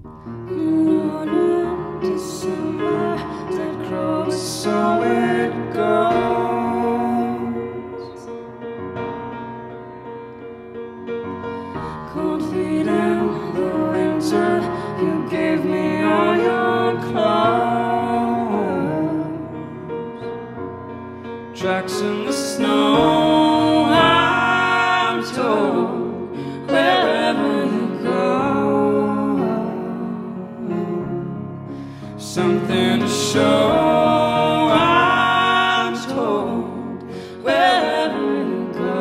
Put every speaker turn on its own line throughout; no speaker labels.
Alone in December, that grows, so it goes. Cold feet in the winter, you gave me all your clothes. Tracks in the snow, I'm told, wherever you go. Something to show, I'm told, wherever you go.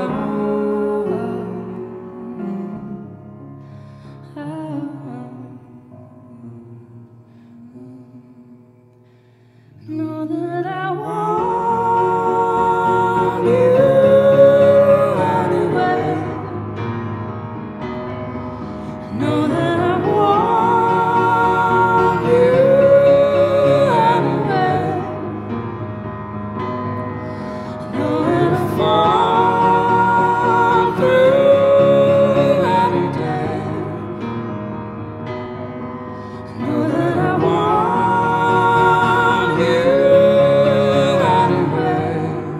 Know that I want you anyway. Know that I want you anyway. Know that I fall through every day. Know that I want you anyway.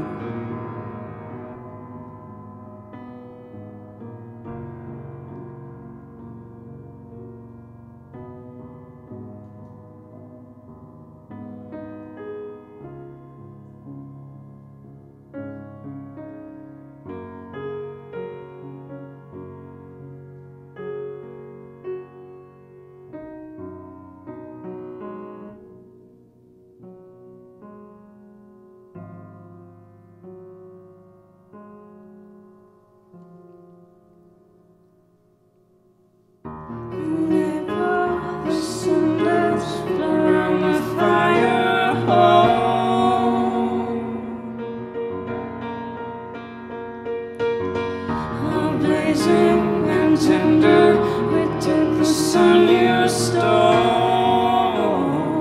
Blazing and tender, we took the sun you stole.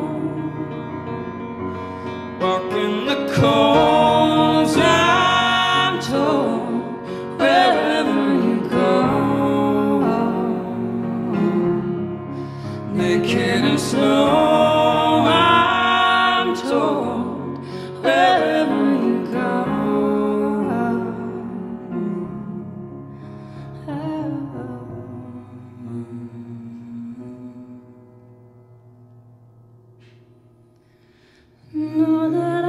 Walking the coals, I'm told, wherever you go. Naked and slow, I'm told, wherever you go. Know that I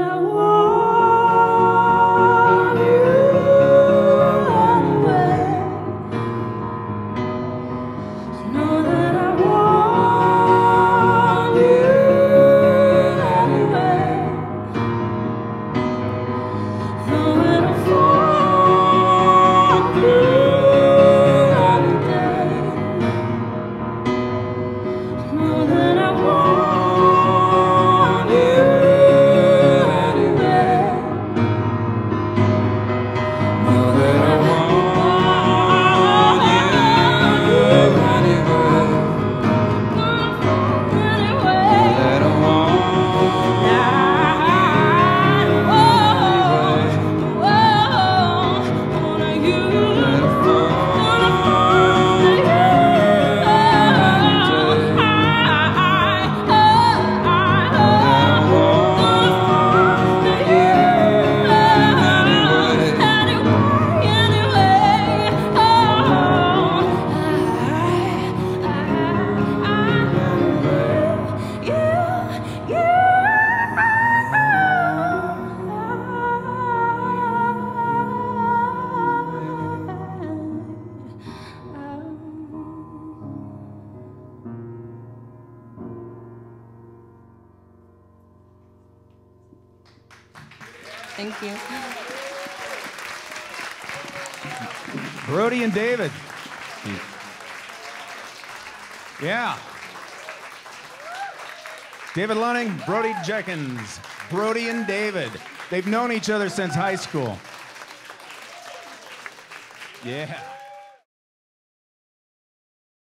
want you anyway. Know that I want you anyway. Know that I fall through every day. Know that I want you.
Thank you.
Brodie and David. Yeah. David Luning, Brodie Jenkins. Brodie and David. They've known each other since high school. Yeah.